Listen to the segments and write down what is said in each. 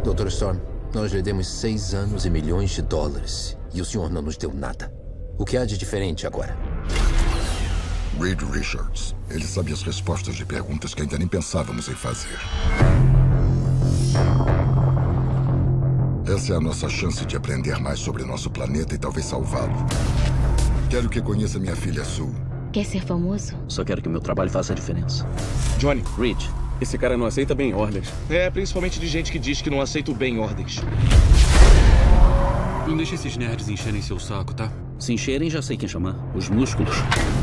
Dr. Storm, nós lhe demos 6 anos e milhões de dólares. E o senhor não nos deu nada. O que há de diferente agora? Reed Richards. Ele sabe as respostas de perguntas que ainda nem pensávamos em fazer. Essa é a nossa chance de aprender mais sobre nosso planeta e talvez salvá-lo. Quero que conheça minha filha Sue. Quer ser famoso? Só quero que meu trabalho faça a diferença. Johnny, Reed, esse cara não aceita bem ordens. Principalmente de gente que diz que não aceita bem ordens. Não deixe esses nerds encherem seu saco, tá? se encherem, já sei quem chamar. Os músculos.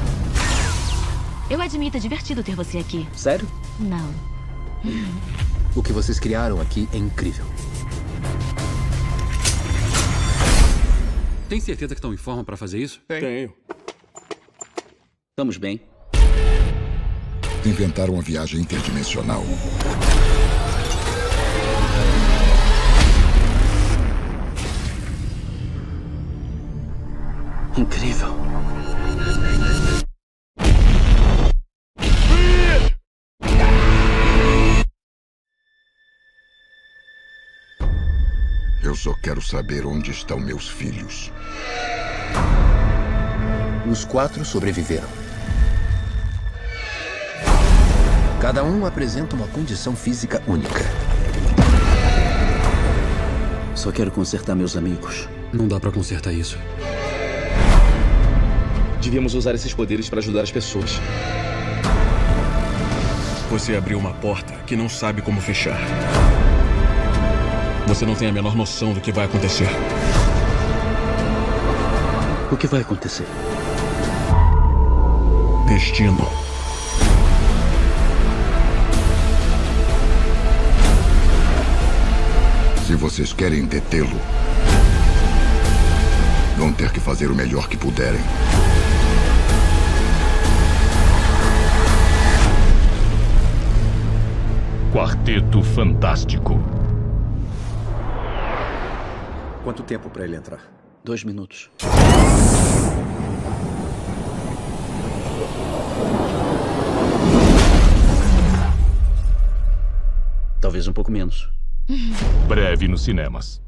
Eu admito, é divertido ter você aqui. Sério? Não. O que vocês criaram aqui é incrível. Tem certeza que estão em forma pra fazer isso? Tenho. Estamos bem. Inventaram uma viagem interdimensional. Incrível. Eu só quero saber onde estão meus filhos. Os 4 sobreviveram. Cada um apresenta uma condição física única. Só quero consertar meus amigos. Não dá pra consertar isso. Devíamos usar esses poderes para ajudar as pessoas. Você abriu uma porta que não sabe como fechar. Você não tem a menor noção do que vai acontecer. O que vai acontecer? Destino. Se vocês querem detê-lo, vão ter que fazer o melhor que puderem. Quarteto Fantástico. Quanto tempo pra ele entrar? 2 minutos. Talvez um pouco menos. Breve nos cinemas.